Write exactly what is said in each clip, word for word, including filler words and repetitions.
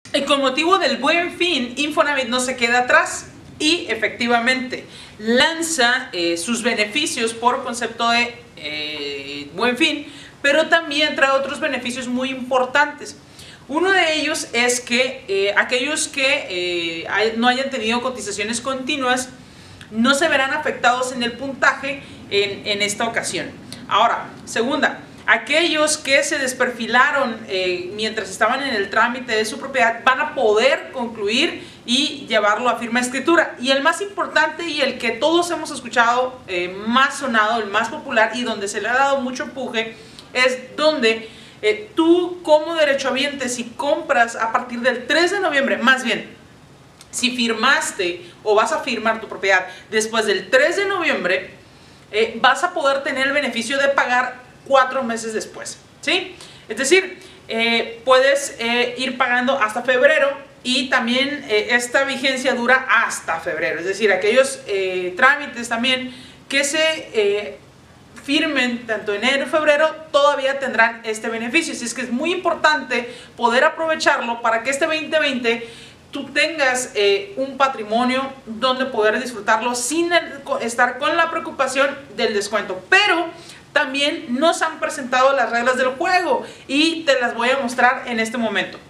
Y con motivo del Buen Fin, Infonavit no se queda atrás y efectivamente lanza eh, sus beneficios por concepto de eh, Buen Fin, pero también trae otros beneficios muy importantes. Uno de ellos es que eh, aquellos que eh, hay, no hayan tenido cotizaciones continuas no se verán afectados en el puntaje en, en esta ocasión. Ahora, segunda, aquellos que se desperfilaron eh, mientras estaban en el trámite de su propiedad van a poder concluir y llevarlo a firma de escritura. Y el más importante y el que todos hemos escuchado, eh, más sonado, el más popular y donde se le ha dado mucho empuje, es donde eh, tú como derechohabiente, si compras a partir del tres de noviembre, más bien, si firmaste o vas a firmar tu propiedad después del tres de noviembre, eh, vas a poder tener el beneficio de pagar cuatro meses después, ¿sí? Es decir, eh, puedes eh, ir pagando hasta febrero y también eh, esta vigencia dura hasta febrero. Es decir, aquellos eh, trámites también que se eh, firmen tanto enero y febrero todavía tendrán este beneficio. Así es que es muy importante poder aprovecharlo para que este veinte veinte tú tengas eh, un patrimonio donde poder disfrutarlo sin el, estar con la preocupación del descuento. Pero también nos han presentado las reglas del juego y te las voy a mostrar en este momento.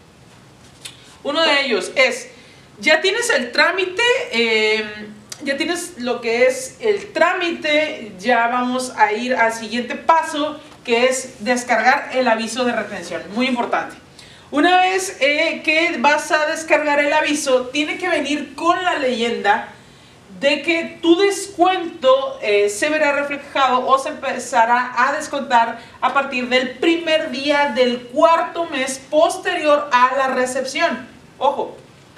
Uno de ellos es, ya tienes el trámite, eh, ya tienes lo que es el trámite, ya vamos a ir al siguiente paso, que es descargar el aviso de retención. Muy importante. Una vez eh, que vas a descargar el aviso, tiene que venir con la leyenda de que tu descuento eh, se verá reflejado o se empezará a descontar a partir del primer día del cuarto mes posterior a la recepción. Ojo,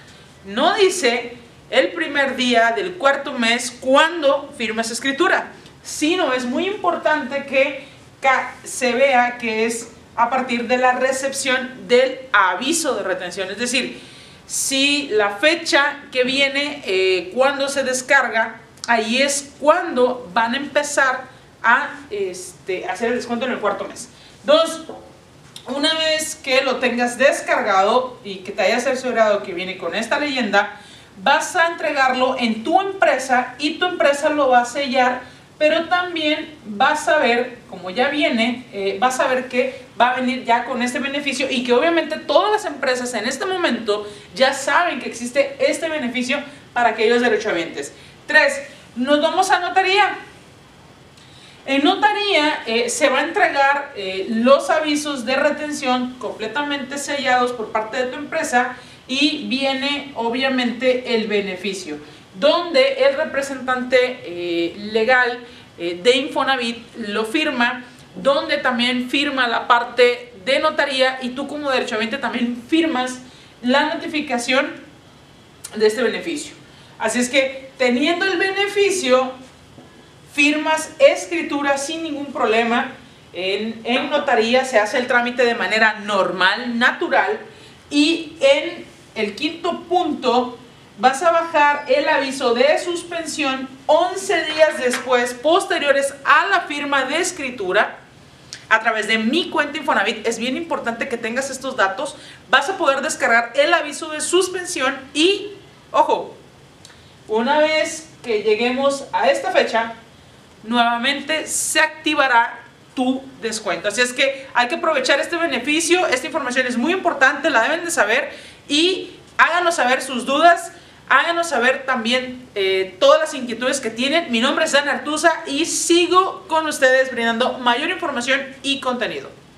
no dice el primer día del cuarto mes cuando firmes escritura, sino es muy importante que se vea que es a partir de la recepción del aviso de retención. Es decir, si la fecha que viene eh, cuando se descarga, ahí es cuando van a empezar a este, hacer el descuento en el cuarto mes. Dos, una vez que lo tengas descargado y que te hayas asegurado que viene con esta leyenda, vas a entregarlo en tu empresa y tu empresa lo va a sellar. Pero también vas a ver, como ya viene, eh, vas a ver que va a venir ya con este beneficio y que obviamente todas las empresas en este momento ya saben que existe este beneficio para aquellos derechohabientes. Tres, nos vamos a notaría. En notaría eh, se va a entregar eh, los avisos de retención completamente sellados por parte de tu empresa y viene obviamente el beneficio, donde el representante eh, legal eh, de Infonavit lo firma, donde también firma la parte de notaría y tú como derechohabiente también firmas la notificación de este beneficio. Así es que teniendo el beneficio, firmas escritura sin ningún problema. En, en notaría se hace el trámite de manera normal, natural, y en el quinto punto vas a bajar el aviso de suspensión once días después, posteriores a la firma de escritura, a través de mi cuenta Infonavit. Es bien importante que tengas estos datos. Vas a poder descargar el aviso de suspensión y, ojo, una vez que lleguemos a esta fecha, nuevamente se activará tu descuento. Así es que hay que aprovechar este beneficio. Esta información es muy importante, la deben de saber y háganos saber sus dudas. Háganos saber también eh, todas las inquietudes que tienen. Mi nombre es Dan Artuza y sigo con ustedes brindando mayor información y contenido.